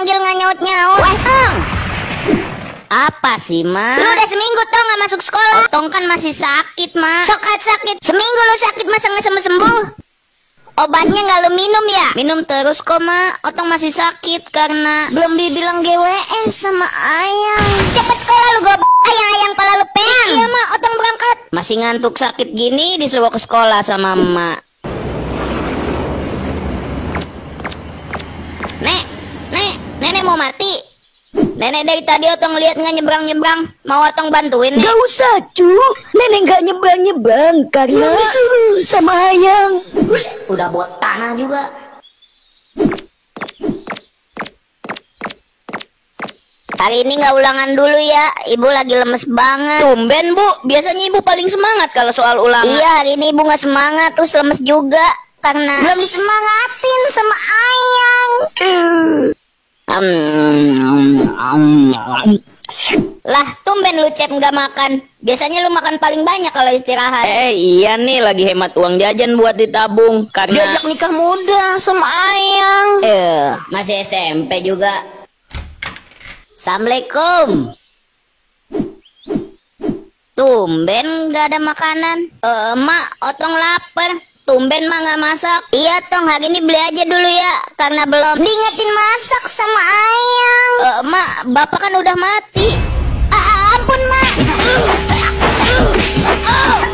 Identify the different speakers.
Speaker 1: manggil nggak nyaut-nyaut. Wah, Tong.
Speaker 2: Apa sih, Ma?
Speaker 1: Lu udah seminggu Tong nggak masuk sekolah.
Speaker 2: Otong kan masih sakit, Ma.
Speaker 1: Sakit. Seminggu lu sakit masa nggak sembuh-sembuh? Obatnya nggak lu minum ya?
Speaker 2: Minum terus kok, Ma. Otong masih sakit karena
Speaker 1: Belum dibilang GWS sama ayang. Cepet sekolah lu goblok. Ayang pala lu peng.
Speaker 2: Iya, Ma, Otong berangkat. Masih ngantuk sakit gini disuruh ke sekolah sama emak. Nenek mau mati. Nenek dari tadi Otong lihat nggak nyebrang. Mau Otong bantuin, Nek?
Speaker 3: Gak usah, cu. Nenek gak nyebrang karena disuruh sama ayang.
Speaker 2: Udah buat tanah juga.
Speaker 1: Hari ini nggak ulangan dulu ya. Ibu lagi lemes banget.
Speaker 2: Tumben, Bu. Biasanya Ibu paling semangat kalau soal ulangan.
Speaker 1: Iya, hari ini Ibu nggak semangat, terus lemes juga karena belum disemangatin sama ayang.
Speaker 2: Lah, tumben lu Cep nggak makan. Biasanya lu makan paling banyak kalau istirahat.
Speaker 4: Iya nih lagi hemat uang jajan buat ditabung karena
Speaker 3: Diajak nikah muda sama ayang.
Speaker 2: Masih SMP juga. Assalamualaikum. Tumben nggak ada makanan. Mak, Otong lapar. Tumben mah nggak masak.
Speaker 1: Iya Tong, hari ini beli aja dulu ya, karena belum diingetin masak sama ayang.
Speaker 2: Mak, bapak kan udah mati.
Speaker 1: Ampun, Mak.